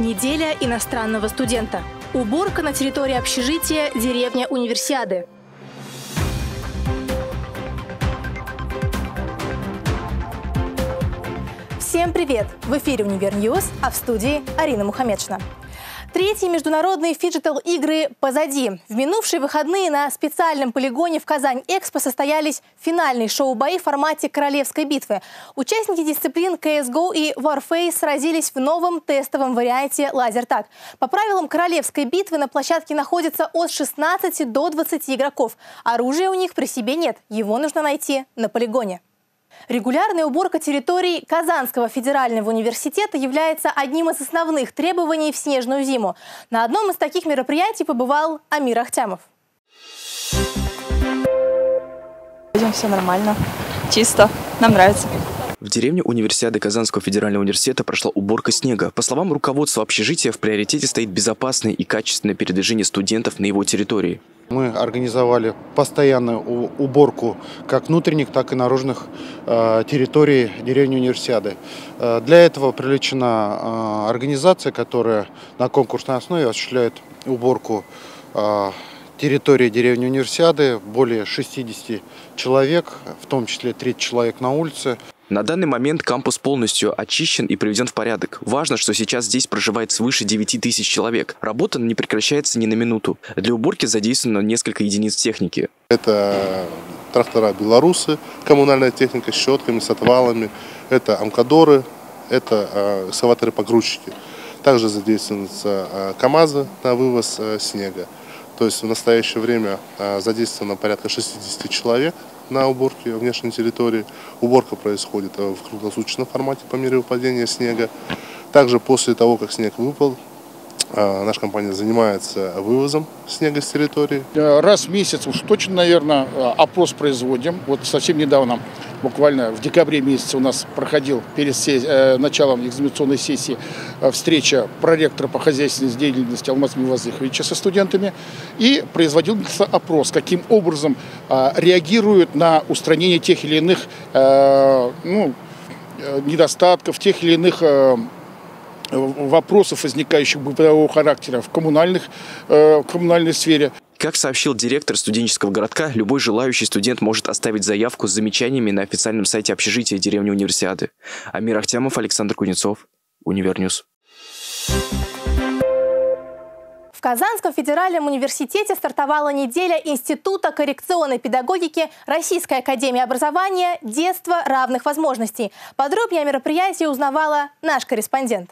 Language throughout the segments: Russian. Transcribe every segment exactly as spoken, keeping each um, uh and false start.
Неделя иностранного студента. Уборка на территории общежития «Деревня Универсиады». Всем привет! В эфире «Универньюз», а в студии Арина Мухамедшина. Третьи международные фиджитал-игры позади. В минувшие выходные на специальном полигоне в Казань-Экспо состоялись финальные шоу-бои в формате королевской битвы. Участники дисциплин си эс го и Warface сразились в новом тестовом варианте лазертаг. По правилам королевской битвы на площадке находится от шестнадцати до двадцати игроков. Оружия у них при себе нет, его нужно найти на полигоне. Регулярная уборка территорий Казанского федерального университета является одним из основных требований в снежную зиму. На одном из таких мероприятий побывал Амир Ахтямов. Все нормально, чисто, нам нравится. В деревне Универсиады Казанского федерального университета прошла уборка снега. По словам руководства общежития, в приоритете стоит безопасное и качественное передвижение студентов на его территории. Мы организовали постоянную уборку как внутренних, так и наружных э, территорий деревни Универсиады. Э, для этого привлечена э, организация, которая на конкурсной основе осуществляет уборку э, территории деревни Универсиады. Более шестидесяти человек, в том числе тридцать человек на улице. На данный момент кампус полностью очищен и приведен в порядок. Важно, что сейчас здесь проживает свыше девяти тысяч человек. Работа не прекращается ни на минуту. Для уборки задействовано несколько единиц техники. Это трактора «Белорусы», коммунальная техника с щетками, с отвалами. Это амкадоры, это э, экскаваторы-погрузчики. Также задействуются э, КАМАЗы на вывоз э, снега. То есть в настоящее время э, задействовано порядка шестидесяти человек на уборке внешней территории. Уборка происходит в круглосуточном формате по мере выпадения снега. Также после того, как снег выпал, наша компания занимается вывозом снега с территории. Раз в месяц уж точно, наверное, опрос производим. Вот совсем недавно, буквально в декабре месяце у нас проходил перед сессией, началом экзаменационной сессии встреча проректора по хозяйственной деятельности Алмаза Мивазыховича со студентами. И производился опрос, каким образом реагируют на устранение тех или иных ну, недостатков, тех или иных вопросов, возникающих бытового характера в коммунальных, э, коммунальной сфере. Как сообщил директор студенческого городка, любой желающий студент может оставить заявку с замечаниями на официальном сайте общежития деревни Универсиады. Амир Ахтямов, Александр Кузнецов, Универньюз. В Казанском федеральном университете стартовала неделя Института коррекционной педагогики Российской академии образования «Детство равных возможностей». Подробнее о мероприятии узнавала наш корреспондент.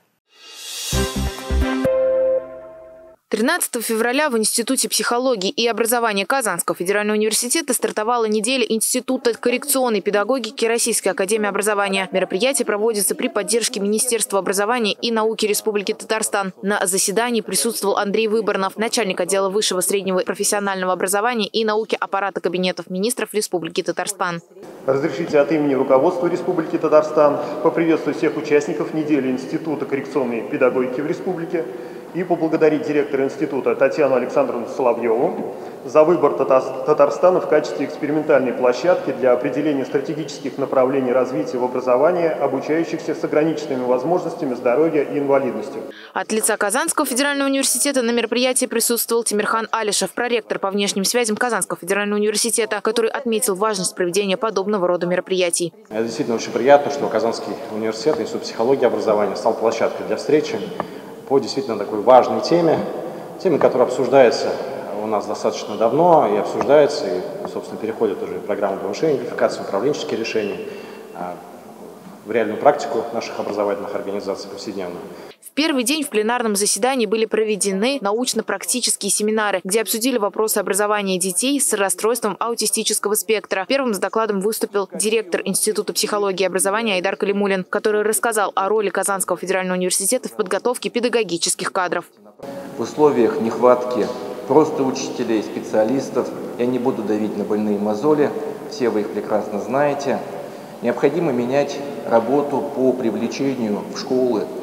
тринадцатого февраля в Институте психологии и образования Казанского федерального университета стартовала неделя Института коррекционной педагогики Российской академии образования. Мероприятие проводится при поддержке Министерства образования и науки Республики Татарстан. На заседании присутствовал Андрей Выборнов, начальник отдела высшего среднего профессионального образования и науки аппарата кабинетов министров Республики Татарстан. Разрешите от имени руководства Республики Татарстан поприветствовать всех участников недели Института коррекционной педагогики в республике и поблагодарить директора института Татьяну Александровну Соловьеву за выбор Татарстана в качестве экспериментальной площадки для определения стратегических направлений развития в образовании обучающихся с ограниченными возможностями здоровья и инвалидностью. От лица Казанского федерального университета на мероприятии присутствовал Тимирхан Алишев, проректор по внешним связям Казанского федерального университета, который отметил важность проведения подобного рода мероприятий. Это действительно очень приятно, что Казанский университет, Институт психологии и образования стал площадкой для встречи по действительно такой важной теме, теме, которая обсуждается у нас достаточно давно и обсуждается, и, собственно, переходит уже в программу повышения квалификации, управленческие решения в реальную практику наших образовательных организаций повседневно. В первый день в пленарном заседании были проведены научно-практические семинары, где обсудили вопросы образования детей с расстройством аутистического спектра. Первым с докладом выступил директор Института психологии и образования Айдар Калимулин, который рассказал о роли Казанского федерального университета в подготовке педагогических кадров. В условиях нехватки просто учителей, специалистов, я не буду давить на больные мозоли, все вы их прекрасно знаете, необходимо менять работу по привлечению в школы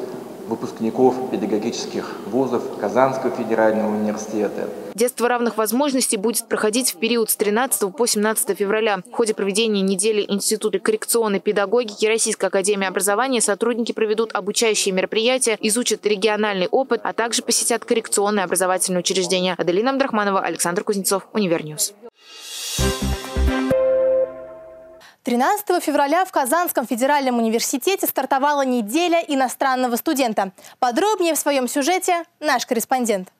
выпускников педагогических вузов Казанского федерального университета. Детство равных возможностей будет проходить в период с тринадцатого по семнадцатое февраля. В ходе проведения недели Института коррекционной педагогики Российской академии образования сотрудники проведут обучающие мероприятия, изучат региональный опыт, а также посетят коррекционные образовательные учреждения. Аделина Абдрахманова, Александр Кузнецов, Универньюз. тринадцатого февраля в Казанском федеральном университете стартовала неделя иностранного студента. Подробнее в своем сюжете наш корреспондент.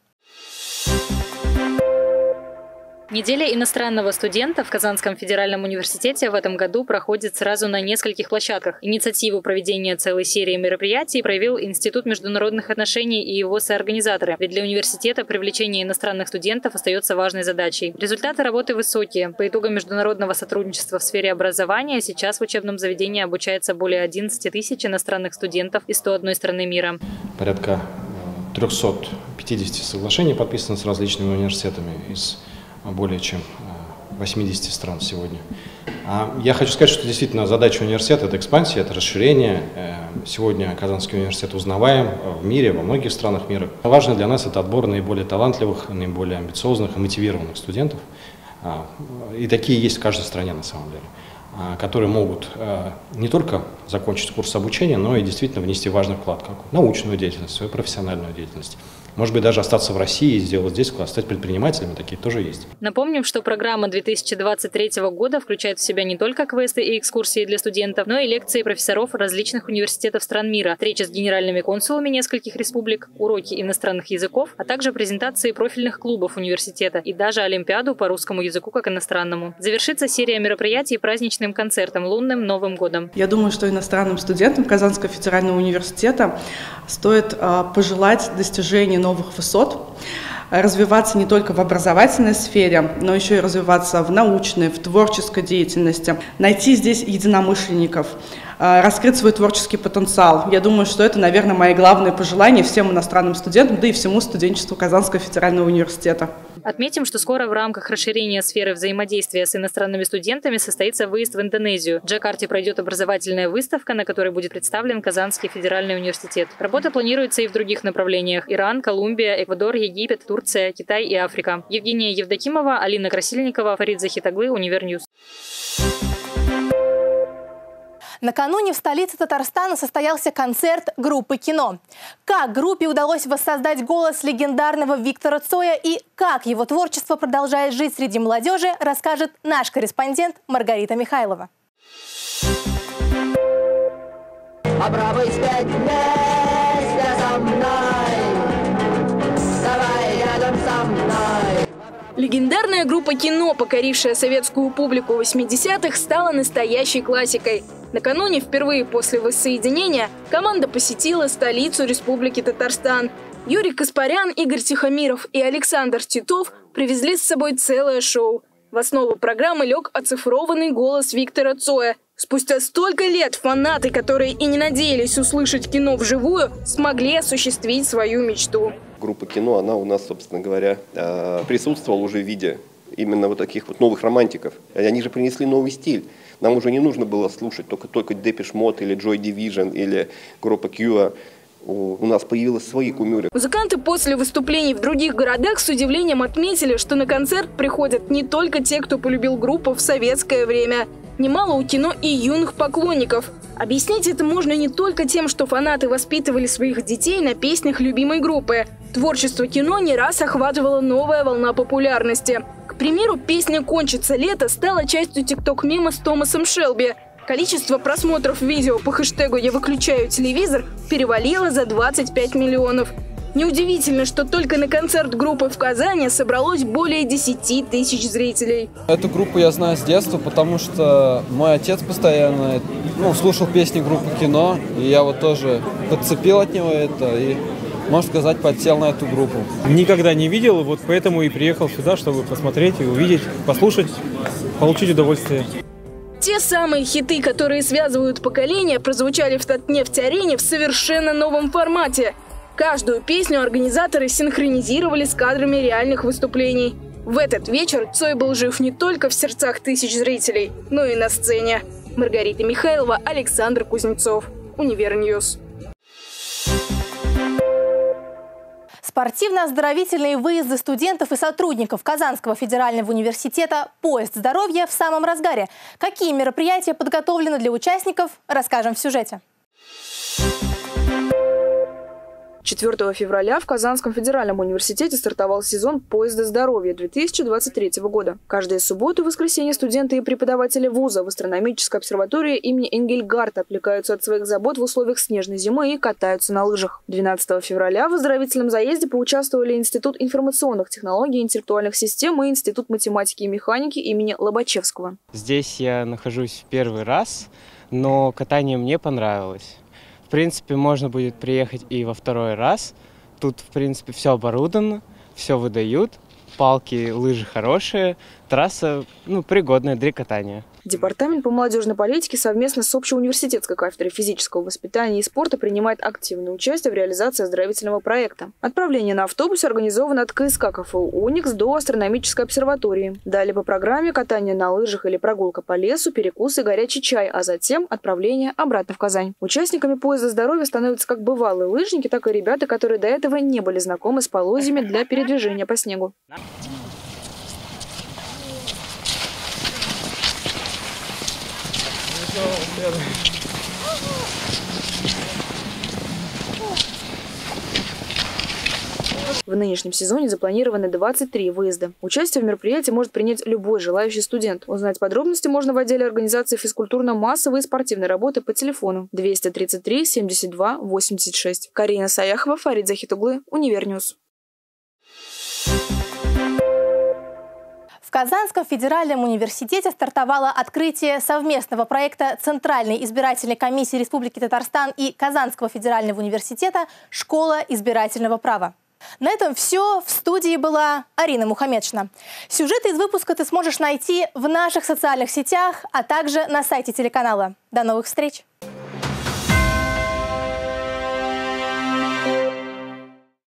Неделя иностранного студента в Казанском федеральном университете в этом году проходит сразу на нескольких площадках. Инициативу проведения целой серии мероприятий проявил Институт международных отношений и его соорганизаторы. Ведь для университета привлечение иностранных студентов остается важной задачей. Результаты работы высокие. По итогам международного сотрудничества в сфере образования сейчас в учебном заведении обучается более одиннадцати тысяч иностранных студентов из ста одной страны мира. Порядка трёхсот пятидесяти соглашений подписано с различными университетами из более чем восьмидесяти стран сегодня. Я хочу сказать, что действительно задача университета – это экспансия, это расширение. Сегодня Казанский университет узнаваем в мире, во многих странах мира. Важно для нас – это отбор наиболее талантливых, наиболее амбициозных и мотивированных студентов. И такие есть в каждой стране на самом деле, которые могут не только закончить курс обучения, но и действительно внести важный вклад в научную деятельность, свою профессиональную деятельность. Может быть, даже остаться в России и сделать здесь вклад, стать предпринимателями, такие тоже есть. Напомним, что программа две тысячи двадцать третьего года включает в себя не только квесты и экскурсии для студентов, но и лекции профессоров различных университетов стран мира, встречи с генеральными консулами нескольких республик, уроки иностранных языков, а также презентации профильных клубов университета и даже олимпиаду по русскому языку как иностранному. Завершится серия мероприятий праздничным концертом лунным Новым годом. Я думаю, что иностранным студентам Казанского федерального университета стоит э, пожелать достижения новых высот, развиваться не только в образовательной сфере, но еще и развиваться в научной, в творческой деятельности, найти здесь единомышленников, раскрыть свой творческий потенциал. Я думаю, что это, наверное, мои главные пожелания всем иностранным студентам, да и всему студенчеству Казанского федерального университета. Отметим, что скоро в рамках расширения сферы взаимодействия с иностранными студентами состоится выезд в Индонезию. В Джакарте пройдет образовательная выставка, на которой будет представлен Казанский федеральный университет. Работа планируется и в других направлениях: Иран, Колумбия, Эквадор, Египет, Турция, Китай и Африка. Евгения Евдокимова, Алина Красильникова, Фарид Захитаглы, Универньюз. Накануне в столице Татарстана состоялся концерт группы «Кино». Как группе удалось воссоздать голос легендарного Виктора Цоя и как его творчество продолжает жить среди молодежи, расскажет наш корреспондент Маргарита Михайлова. Попробуй спеть вместе со мной, вставай рядом со мной. Легендарная группа «Кино», покорившая советскую публику восьмидесятых, стала настоящей классикой. Накануне, впервые после воссоединения, команда посетила столицу Республики Татарстан. Юрий Каспарян, Игорь Тихомиров и Александр Титов привезли с собой целое шоу. В основу программы лег оцифрованный голос Виктора Цоя. Спустя столько лет фанаты, которые и не надеялись услышать кино вживую, смогли осуществить свою мечту. Группа «Кино», она у нас, собственно говоря, присутствовала уже в виде именно вот таких вот новых романтиков. Они же принесли новый стиль. Нам уже не нужно было слушать только, только Depeche Mode или Joy Division или группа Cure. У нас появились свои кумиры. Музыканты после выступлений в других городах с удивлением отметили, что на концерт приходят не только те, кто полюбил группу в советское время. Немало у кино и юных поклонников. Объяснить это можно не только тем, что фанаты воспитывали своих детей на песнях любимой группы. Творчество кино не раз охватывала новая волна популярности. К примеру, песня «Кончится лето» стала частью тикток-мема с Томасом Шелби. Количество просмотров видео по хэштегу «Я выключаю телевизор» перевалило за двадцать пять миллионов. Неудивительно, что только на концерт группы в Казани собралось более десяти тысяч зрителей. Эту группу я знаю с детства, потому что мой отец постоянно ну, слушал песни группы «Кино», и я вот тоже подцепил от него это и, можно сказать, подсел на эту группу. Никогда не видел, вот поэтому и приехал сюда, чтобы посмотреть и увидеть, послушать, получить удовольствие. Те самые хиты, которые связывают поколения, прозвучали в Татнефть-арене в совершенно новом формате. Каждую песню организаторы синхронизировали с кадрами реальных выступлений. В этот вечер Цой был жив не только в сердцах тысяч зрителей, но и на сцене. Маргарита Михайлова, Александр Кузнецов, Универньюз. Спортивно-оздоровительные выезды студентов и сотрудников Казанского федерального университета «Поезд здоровья» в самом разгаре. Какие мероприятия подготовлены для участников, расскажем в сюжете. четвёртого февраля в Казанском федеральном университете стартовал сезон «Поезда здоровья» две тысячи двадцать третьего года. Каждую субботу и воскресенье студенты и преподаватели вуза в астрономической обсерватории имени Энгельгарта отвлекаются от своих забот в условиях снежной зимы и катаются на лыжах. двенадцатого февраля в оздоровительном заезде поучаствовали Институт информационных технологий и интеллектуальных систем и Институт математики и механики имени Лобачевского. Здесь я нахожусь в первый раз, но катание мне понравилось. В принципе, можно будет приехать и во второй раз. Тут, в принципе, все оборудовано, все выдают. Палки, лыжи хорошие, трасса, ну, пригодная для катания. Департамент по молодежной политике совместно с общеуниверситетской кафедрой физического воспитания и спорта принимает активное участие в реализации оздоровительного проекта. Отправление на автобусе организовано от КСК КФУ «Уникс» до астрономической обсерватории. Далее по программе катание на лыжах или прогулка по лесу, перекус и горячий чай, а затем отправление обратно в Казань. Участниками поезда здоровья становятся как бывалые лыжники, так и ребята, которые до этого не были знакомы с полозьями для передвижения по снегу. В нынешнем сезоне запланированы двадцать три выезда. Участие в мероприятии может принять любой желающий студент. Узнать подробности можно в отделе организации физкультурно-массовой и спортивной работы по телефону двести тридцать три семьдесят два восемьдесят шесть. Карина Саяхова, Фарид Захитуглы, Универньюз. В Казанском федеральном университете стартовало открытие совместного проекта Центральной избирательной комиссии Республики Татарстан и Казанского федерального университета «Школа избирательного права». На этом все. В студии была Арина Мухамедшина. Сюжеты из выпуска ты сможешь найти в наших социальных сетях, а также на сайте телеканала. До новых встреч!